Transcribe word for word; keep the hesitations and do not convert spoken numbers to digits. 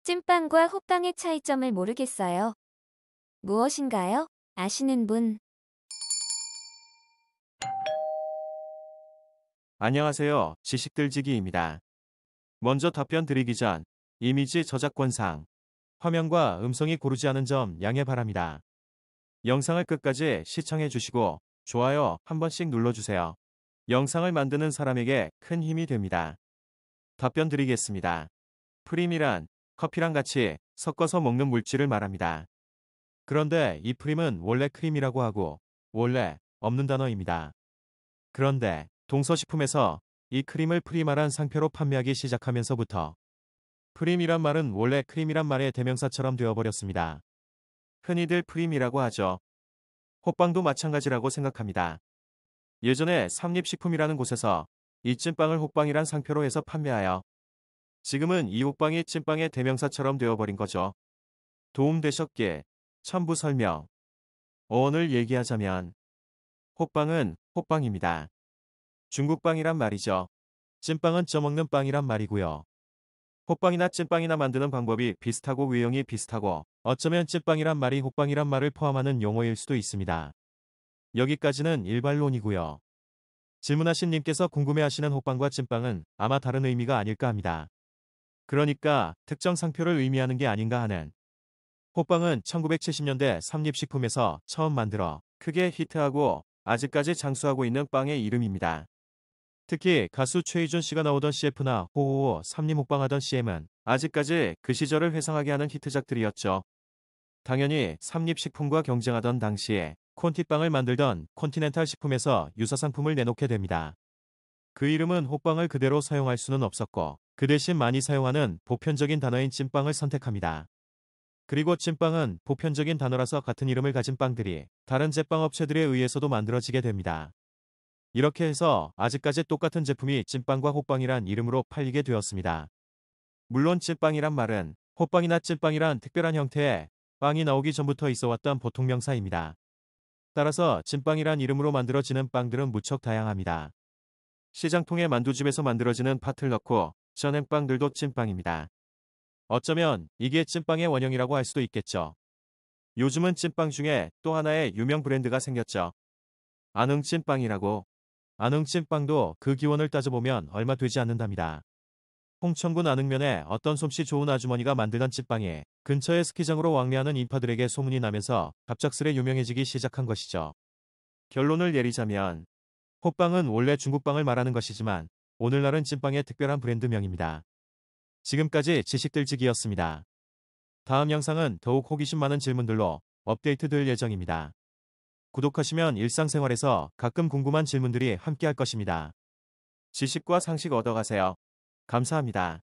찐빵과 호빵의 차이점을 모르겠어요. 무엇인가요? 아시는 분? 안녕하세요. 지식들지기입니다. 먼저 답변 드리기 전 이미지 저작권상 화면과 음성이 고르지 않은 점 양해 바랍니다. 영상을 끝까지 시청해 주시고 좋아요 한 번씩 눌러주세요. 영상을 만드는 사람에게 큰 힘이 됩니다. 답변 드리겠습니다. 프림이란 커피랑 같이 섞어서 먹는 물질을 말합니다. 그런데 이 프림은 원래 크림이라고 하고 원래 없는 단어입니다. 그런데 동서식품에서 이 크림을 프리마란 상표로 판매하기 시작하면서부터 프림이란 말은 원래 크림이란 말의 대명사처럼 되어버렸습니다. 흔히들 프림이라고 하죠. 호빵도 마찬가지라고 생각합니다. 예전에 삼립식품이라는 곳에서 이 찐빵을 호빵이란 상표로 해서 판매하여 지금은 이 호빵이 찐빵의 대명사처럼 되어버린 거죠. 도움되셨길. 첨부 설명. 어원을 얘기하자면 호빵은 호빵입니다. 중국빵이란 말이죠. 찐빵은 쪄먹는 빵이란 말이고요. 호빵이나 찐빵이나 만드는 방법이 비슷하고 외형이 비슷하고 어쩌면 찐빵이란 말이 호빵이란 말을 포함하는 용어일 수도 있습니다. 여기까지는 일반론이고요. 질문하신 님께서 궁금해하시는 호빵과 찐빵은 아마 다른 의미가 아닐까 합니다. 그러니까 특정 상표를 의미하는 게 아닌가 하는. 호빵은 천구백칠십 년대 삼립식품에서 처음 만들어 크게 히트하고 아직까지 장수하고 있는 빵의 이름입니다. 특히 가수 최희준 씨가 나오던 씨에프나 호호호 삼림호빵 하던 씨엠은 아직까지 그 시절을 회상하게 하는 히트작들이었죠. 당연히 삼립식품과 경쟁하던 당시에 콘티빵을 만들던 콘티넨탈 식품에서 유사상품을 내놓게 됩니다. 그 이름은 호빵을 그대로 사용할 수는 없었고 그 대신 많이 사용하는 보편적인 단어인 찐빵을 선택합니다. 그리고 찐빵은 보편적인 단어라서 같은 이름을 가진 빵들이 다른 제빵 업체들에 의해서도 만들어지게 됩니다. 이렇게 해서 아직까지 똑같은 제품이 찐빵과 호빵이란 이름으로 팔리게 되었습니다. 물론 찐빵이란 말은 호빵이나 찐빵이란 특별한 형태의 빵이 나오기 전부터 있어왔던 보통 명사입니다. 따라서 찐빵이란 이름으로 만들어지는 빵들은 무척 다양합니다. 시장통의 만두집에서 만들어지는 팥을 넣고 쪄낸 빵들도 찐빵입니다. 어쩌면 이게 찐빵의 원형이라고 할 수도 있겠죠. 요즘은 찐빵 중에 또 하나의 유명 브랜드가 생겼죠. 안흥찐빵이라고. 안흥찐빵도 그 기원을 따져보면 얼마 되지 않는답니다. 홍천군 안흥면에 어떤 솜씨 좋은 아주머니가 만들던 찐빵이 근처의 스키장으로 왕래하는 인파들에게 소문이 나면서 갑작스레 유명해지기 시작한 것이죠. 결론을 내리자면 호빵은 원래 중국빵을 말하는 것이지만 오늘날은 찐빵의 특별한 브랜드명입니다. 지금까지 지식들지기였습니다. 다음 영상은 더욱 호기심 많은 질문들로 업데이트될 예정입니다. 구독하시면 일상생활에서 가끔 궁금한 질문들이 함께할 것입니다. 지식과 상식 얻어가세요. 감사합니다.